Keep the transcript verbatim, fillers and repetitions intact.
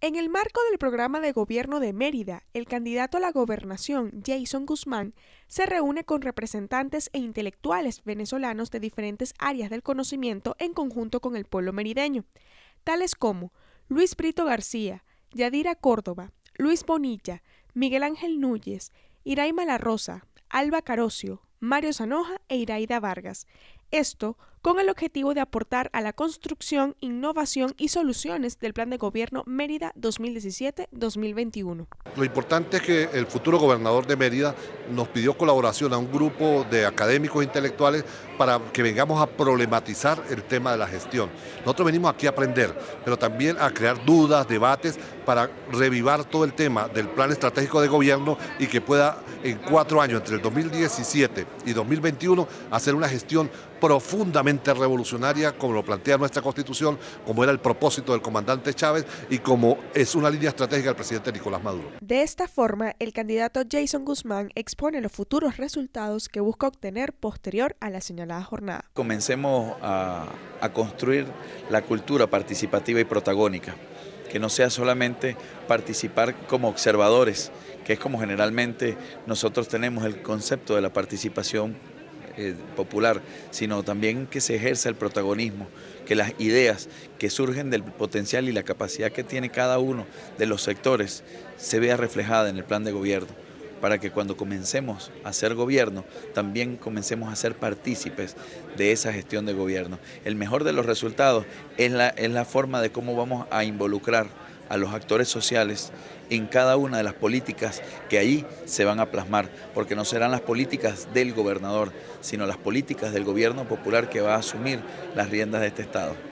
En el marco del programa de gobierno de Mérida, el candidato a la gobernación, Jason Guzmán, se reúne con representantes e intelectuales venezolanos de diferentes áreas del conocimiento en conjunto con el pueblo merideño, tales como Luis Brito García, Yadira Córdoba, Luis Bonilla, Miguel Ángel Núñez, Iraima La Rosa, Alba Carocio, Mario Zanoja e Iraida Vargas. Esto con el objetivo de aportar a la construcción, innovación y soluciones del Plan de Gobierno Mérida dos mil diecisiete a dos mil veintiuno. Lo importante es que el futuro gobernador de Mérida nos pidió colaboración a un grupo de académicos intelectuales para que vengamos a problematizar el tema de la gestión. Nosotros venimos aquí a aprender, pero también a crear dudas, debates, para revivar todo el tema del plan estratégico de gobierno y que pueda en cuatro años, entre el dos mil diecisiete y dos mil veintiuno, hacer una gestión profundamente revolucionaria, como lo plantea nuestra Constitución, como era el propósito del comandante Chávez y como es una línea estratégica del presidente Nicolás Maduro. De esta forma, el candidato Jason Guzmán expone los futuros resultados que busca obtener posterior a la señalada jornada. Comencemos a, a construir la cultura participativa y protagónica, que no sea solamente participar como observadores, que es como generalmente nosotros tenemos el concepto de la participación Eh, popular, sino también que se ejerza el protagonismo, que las ideas que surgen del potencial y la capacidad que tiene cada uno de los sectores se vea reflejada en el plan de gobierno, para que cuando comencemos a hacer gobierno, también comencemos a ser partícipes de esa gestión de gobierno. El mejor de los resultados es la, es la forma de cómo vamos a involucrar a los actores sociales en cada una de las políticas que ahí se van a plasmar, porque no serán las políticas del gobernador, sino las políticas del gobierno popular que va a asumir las riendas de este Estado.